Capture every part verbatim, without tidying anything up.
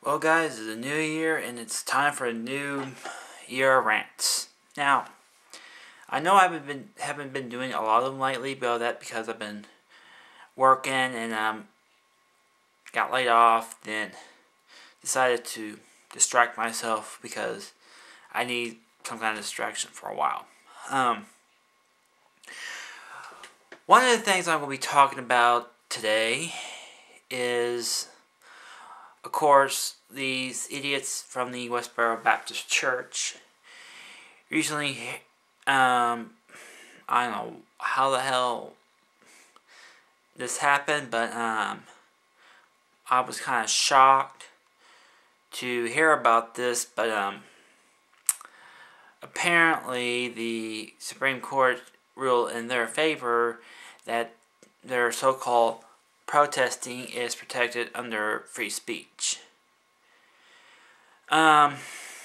Well, guys, it's a new year, and it's time for a new year of rants. Now, I know I haven't been haven't been doing a lot of them lately, but that because I've been working and um got laid off. Then decided to distract myself because I need some kind of distraction for a while. Um, one of the things I'm going to be talking about today is, of course, these idiots from the Westboro Baptist Church recently, um, I don't know how the hell this happened, but um, I was kind of shocked to hear about this, but um, apparently the Supreme Court ruled in their favor that their so-called protesting is protected under free speech. Um,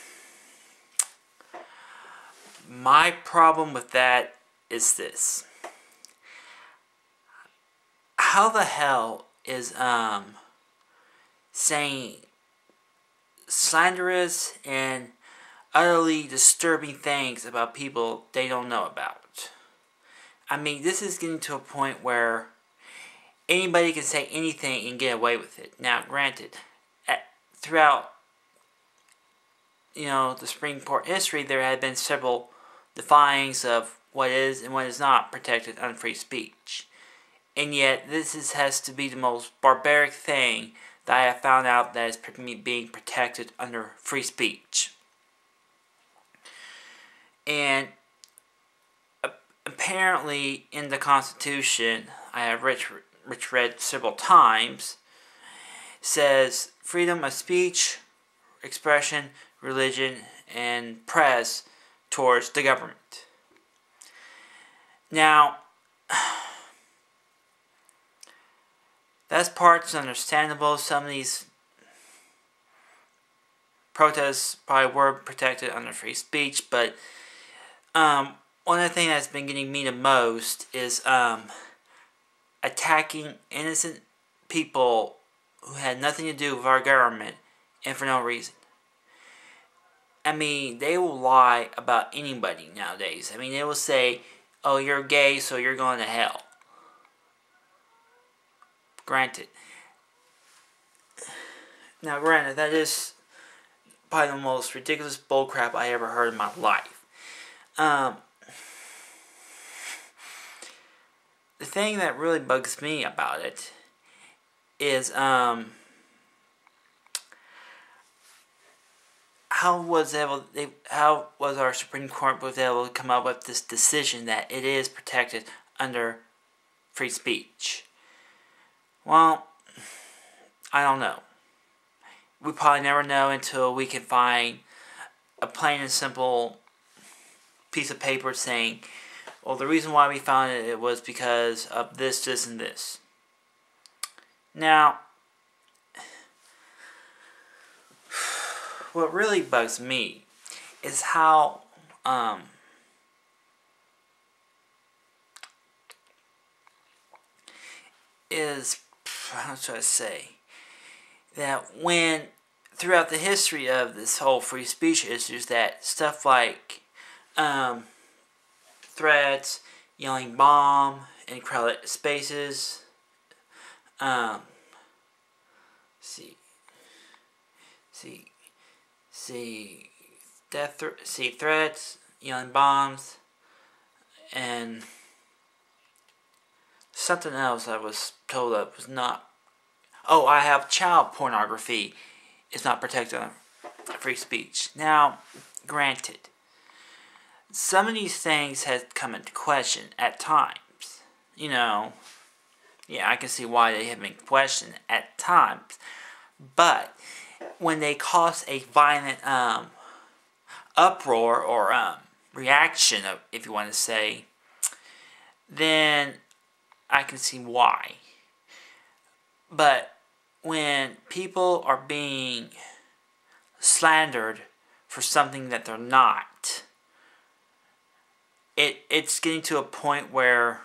my problem with that is this. How the hell is um saying slanderous and utterly disturbing things about people they don't know about? I mean, this is getting to a point where anybody can say anything and get away with it. Now, granted, at, throughout, you know, the Supreme Court history, there had been several definings of what is and what is not protected under free speech. And yet, this is, has to be the most barbaric thing that I have found out that is being protected under free speech. And apparently, in the Constitution, I have rich, rich read several times, says freedom of speech, expression, religion, and press towards the government. Now, that's part's understandable. Some of these protests probably were protected under free speech, but um, one of the things that's been getting me the most is um, attacking innocent people who had nothing to do with our government and for no reason. I mean, they will lie about anybody nowadays. I mean, they will say, oh, you're gay, so you're going to hell. Granted. Now, granted, that is probably the most ridiculous bullcrap I ever heard in my life. Um, the thing that really bugs me about it is um, how was able they, how was our Supreme Court was able to come up with this decision that it is protected under free speech? Well, I don't know. We probably never know until we can find a plain and simple piece of paper saying, well, the reason why we found it, it was because of this, this, and this. Now, what really bugs me is how um, is, how should I say, that when throughout the history of this whole free speech issues, that stuff like um, threats, yelling bomb in crowded spaces, um, see, see, see, death, th- see threats, yelling bombs, and something else I was told that was not. Oh, I have child pornography. It's not protected under free speech. Now, granted, some of these things have come into question at times. You know, yeah, I can see why they have been questioned at times. But when they cause a violent um, uproar or um, reaction, if you want to say, then I can see why. But when people are being slandered for something that they're not, it it's getting to a point where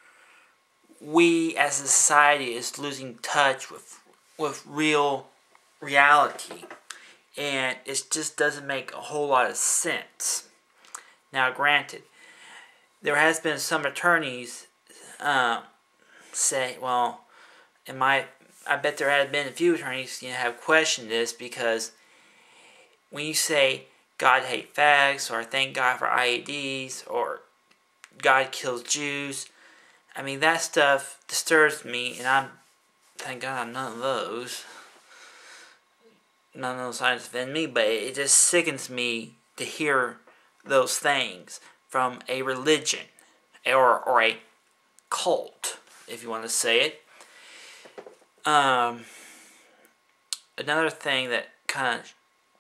we as a society is losing touch with with real reality. And it just doesn't make a whole lot of sense. Now, granted, there has been some attorneys uh, say, well, in my, I bet there has been a few attorneys you know, have questioned this, because when you say God hate fags, or thank God for I E Ds, or God kills Jews, I mean, that stuff disturbs me, and I'm, thank God I'm none of those. None of those signs offend me, but it just sickens me to hear those things from a religion, or, or a cult, if you want to say it. Um, another thing that kind of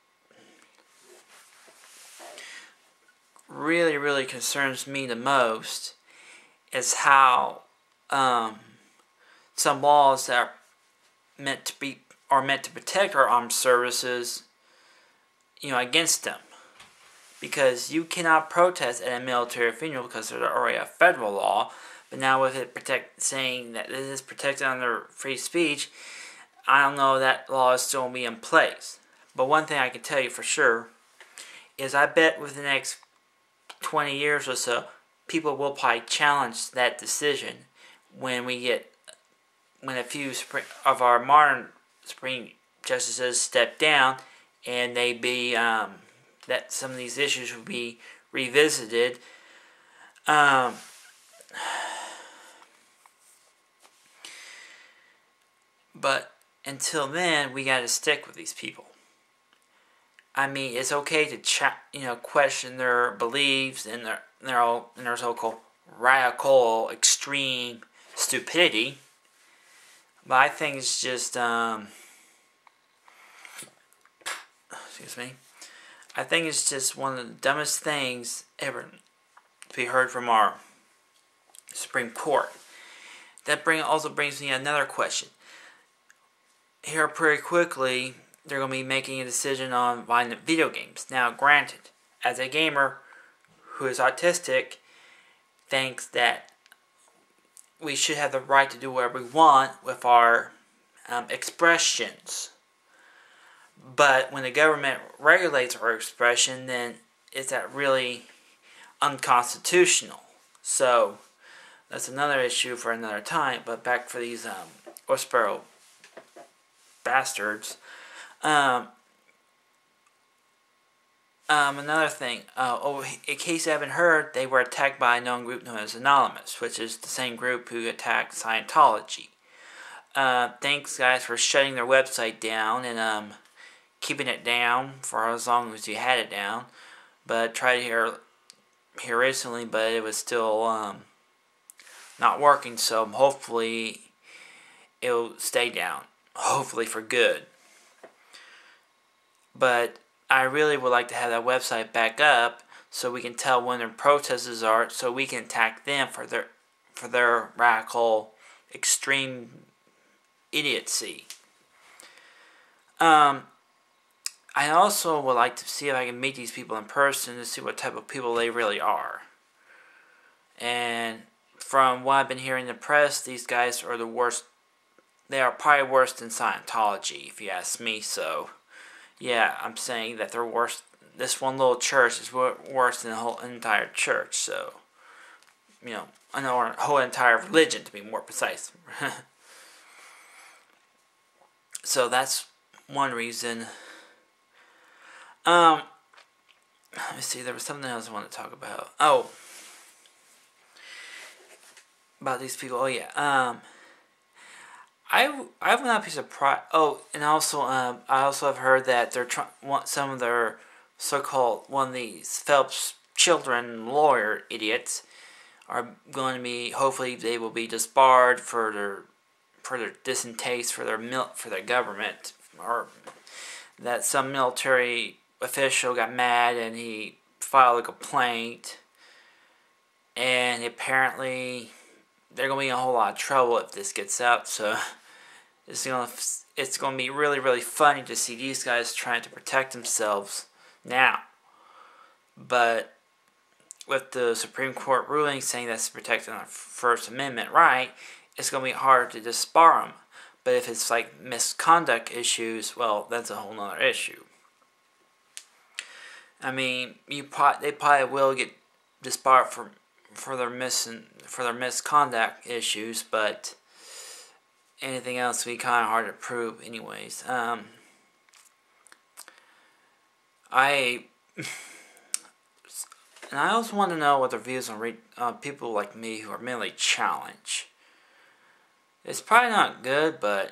really, really concerns me the most is how um, some laws that are meant to be are meant to protect our armed services, you know, against them. Because you cannot protest at a military funeral because there's already a federal law. But now with it protect saying that this is protected under free speech, I don't know if that law is still going to be in place. But one thing I can tell you for sure is I bet within the next twenty years or so, people will probably challenge that decision when we get, when a few of our modern Supreme Justices step down, and they be, um, that some of these issues will be revisited. Um, but until then, we got to stick with these people. I mean, it's okay to cha- you know question their beliefs and their their all and their so-called radical, extreme stupidity. But I think it's just um, excuse me. I think it's just one of the dumbest things ever to be heard from our Supreme Court. That bring also brings me another question. Here, pretty quickly, they're going to be making a decision on violent video games. Now, granted, as a gamer who is autistic, thinks that we should have the right to do whatever we want with our um, expressions. But when the government regulates our expression, then is that really unconstitutional? So, that's another issue for another time. But back for these um, Westboro bastards. Um, um, another thing, uh, oh, in case you haven't heard, they were attacked by a known group known as Anonymous, which is the same group who attacked Scientology. Uh, thanks, guys, for shutting their website down and um, keeping it down for as long as you had it down. But tried here here recently, but it was still um, not working. So hopefully it'll stay down. Hopefully for good. But I really would like to have that website back up so we can tell when their protesters are, so we can attack them for their for their radical, extreme idiocy. Um, I also would like to see if I can meet these people in person to see what type of people they really are. And from what I've been hearing in the press, these guys are the worst. They are probably worse than Scientology, if you ask me. So, yeah, I'm saying that they're worse. This one little church is worse than the whole entire church. So, you know, or a whole entire religion, to be more precise. So that's one reason. Um, let me see. There was something else I wanted to talk about. Oh, about these people. Oh yeah. Um. I, I would not be surprised. Oh, and also, um, I also have heard that they're trying. Want some of their so-called one of these Phelps children lawyer idiots are going to be. Hopefully, they will be disbarred for their for their distaste for their mil for their government, or that some military official got mad and he filed a complaint, and apparently they're going to be in a whole lot of trouble if this gets out. So it's going to it's going to be really, really funny to see these guys trying to protect themselves now. But with the Supreme Court ruling saying that's protecting our First Amendment right, it's going to be hard to disbar them. But if it's like misconduct issues, well, that's a whole nother issue. I mean, you pro- they probably will get disbarred for for their mis for their misconduct issues, but anything else would be kind of hard to prove, anyways. Um, I and I also want to know what their views on re- uh, people like me who are mentally challenged. It's probably not good, but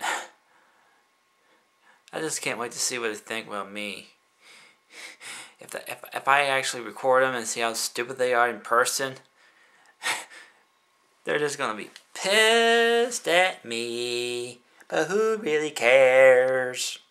I just can't wait to see what they think about me. If, the, if if I actually record them and see how stupid they are in person, they're just gonna be pissed at me. But who really cares?